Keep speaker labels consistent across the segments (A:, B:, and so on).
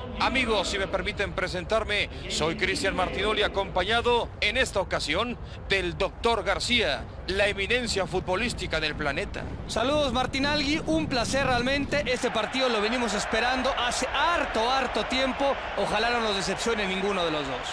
A: Amigos, si me permiten presentarme, soy Cristian Martinoli, acompañado en esta ocasión del Dr. García, la eminencia futbolística del planeta.
B: Saludos, Martinalgui, un placer realmente. Este partido lo venimos esperando hace harto tiempo. Ojalá no nos decepcione ninguno de los dos.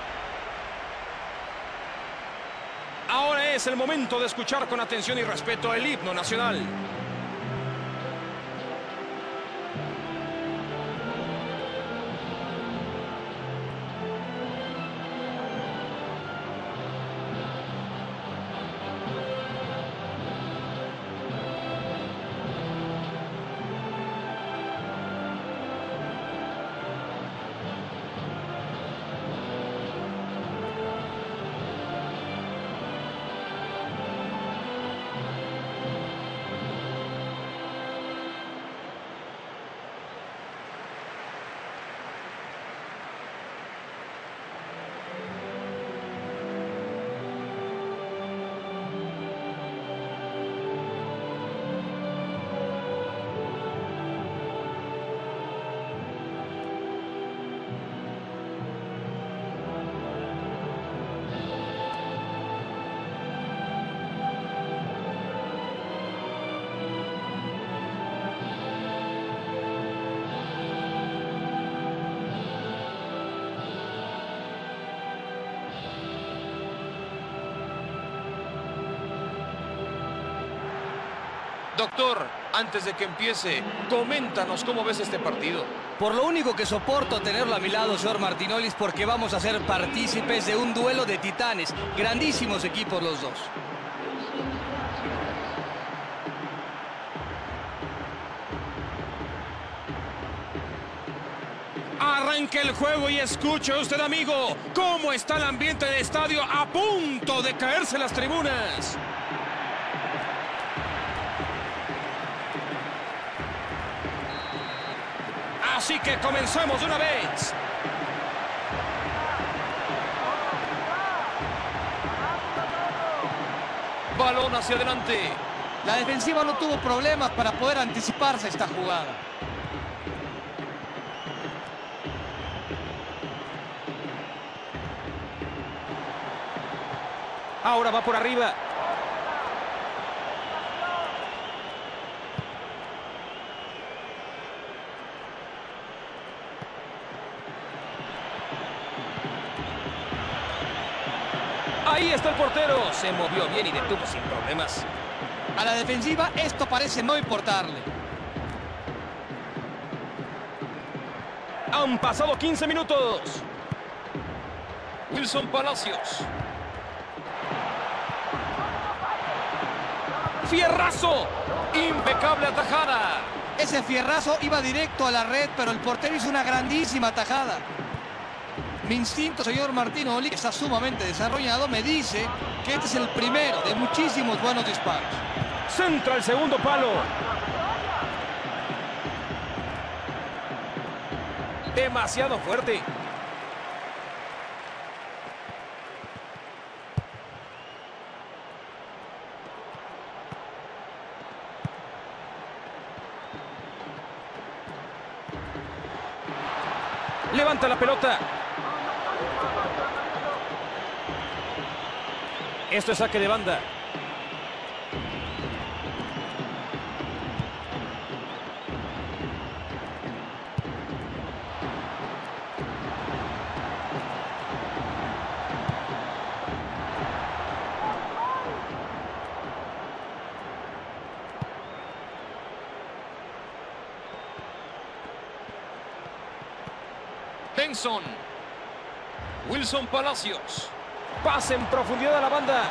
A: Ahora es el momento de escuchar con atención y respeto el himno nacional. Doctor, antes de que empiece, coméntanos cómo ves este partido.
B: Por lo único que soporto tenerlo a mi lado, señor Martinoli, es porque vamos a ser partícipes de un duelo de titanes. Grandísimos equipos los dos.
A: Arranque el juego y escuche usted, amigo, cómo está el ambiente del estadio a punto de caerse las tribunas. Así que comencemos de una vez. Balón hacia adelante.
B: La defensiva no tuvo problemas para poder anticiparse a esta jugada.
A: Ahora va por arriba. Ahí está el portero. Se movió bien y detuvo sin problemas.
B: A la defensiva esto parece no importarle.
A: Han pasado 15 minutos. Wilson Palacios. ¡Fierrazo! ¡Impecable atajada!
B: Ese fierrazo iba directo a la red, pero el portero hizo una grandísima atajada. Mi instinto, señor Martinoli, que está sumamente desarrollado, me dice que este es el primero de muchísimos buenos disparos.
A: Centra el segundo palo. Demasiado fuerte. Levanta la pelota. Esto es saque de banda. Benson. Wilson Palacios. Pase en profundidad a la banda.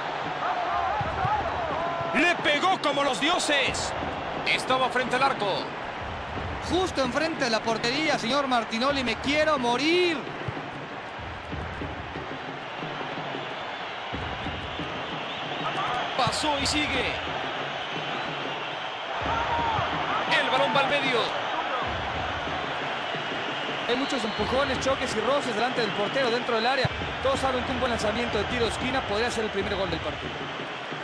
A: ¡Le pegó como los dioses! Estaba frente al arco.
B: Justo enfrente de la portería, señor Martinoli, me quiero morir.
A: Pasó y sigue. El balón va al medio.
B: Hay muchos empujones, choques y roces delante del portero dentro del área. Todos saben que un buen lanzamiento de tiro de esquina podría ser el primer gol del partido.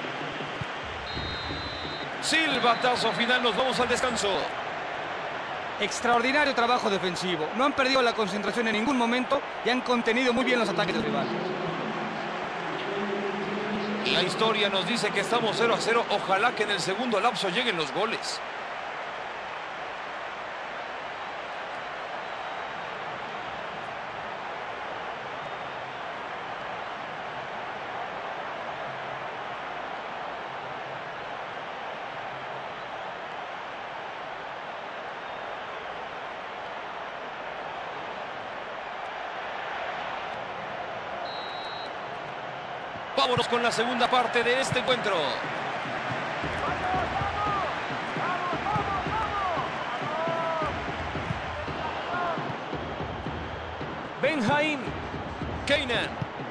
A: Silbatazo final, nos vamos al descanso.
B: Extraordinario trabajo defensivo. No han perdido la concentración en ningún momento y han contenido muy bien los ataques del rival.
A: La historia nos dice que estamos 0-0. Ojalá que en el segundo lapso lleguen los goles. Vámonos con la segunda parte de este encuentro. Benjamin. Keinan.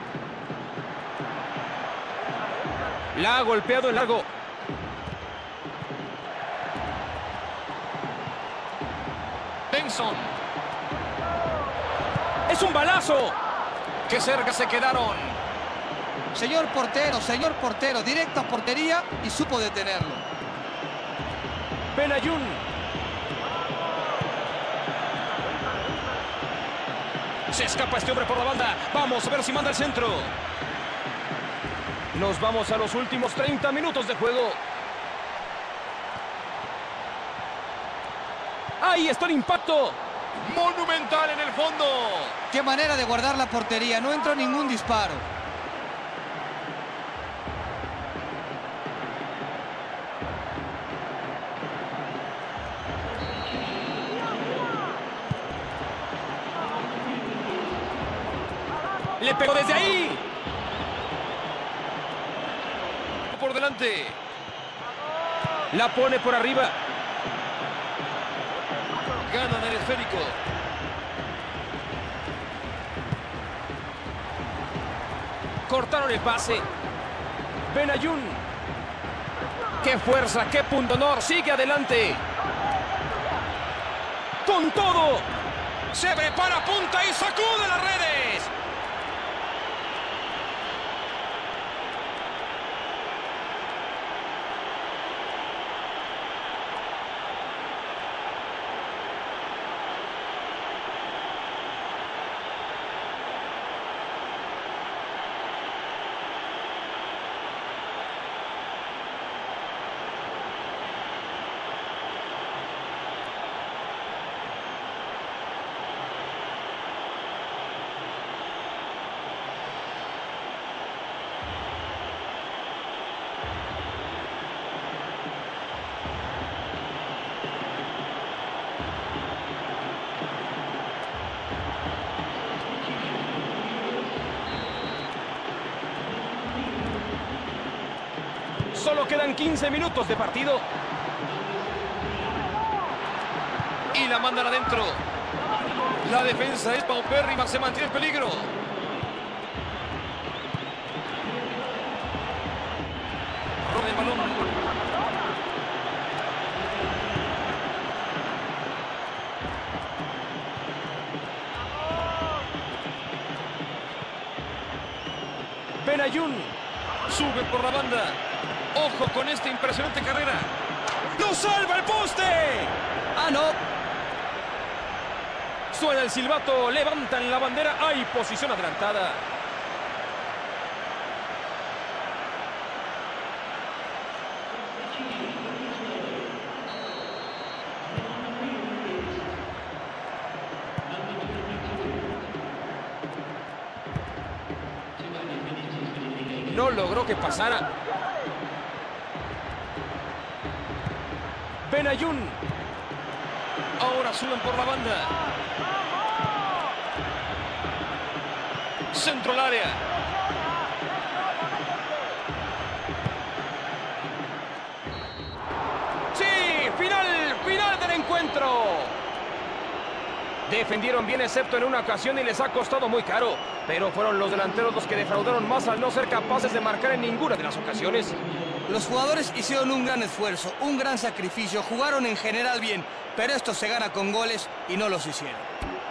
A: La ha golpeado en largo. Benson. Es un balazo. Qué cerca se quedaron.
B: Señor portero, directo a portería y supo detenerlo.
A: Benayoun. Se escapa este hombre por la banda. Vamos a ver si manda el centro. Nos vamos a los últimos 30 minutos de juego. ¡Ahí está el impacto! ¡Monumental en el fondo!
B: ¡Qué manera de guardar la portería! No entró ningún disparo.
A: Le pegó desde ahí. Por delante. La pone por arriba. Ganan el esférico. Cortaron el pase. Benayoun. ¡Qué fuerza! ¡Qué pundonor! ¡Sigue adelante! ¡Con todo! ¡Se prepara, punta y sacude las redes! Solo quedan 15 minutos de partido. Y la mandan adentro. La defensa es paupérrima, se mantiene en peligro. Roba el balón. Benayoun sube por la banda. Ojo con esta impresionante carrera. ¡Lo salva el poste!
B: ¡Ah, no!
A: Suena el silbato, levantan la bandera. ¡Hay posición adelantada! No logró que pasara. Benayoun. Ahora suben por la banda. Centro al área. ¡Sí! ¡Final del encuentro! Defendieron bien excepto en una ocasión y les ha costado muy caro. Pero fueron los delanteros los que defraudaron más al no ser capaces de marcar en ninguna de las ocasiones.
B: Los jugadores hicieron un gran esfuerzo, un gran sacrificio, jugaron en general bien, pero esto se gana con goles y no los hicieron.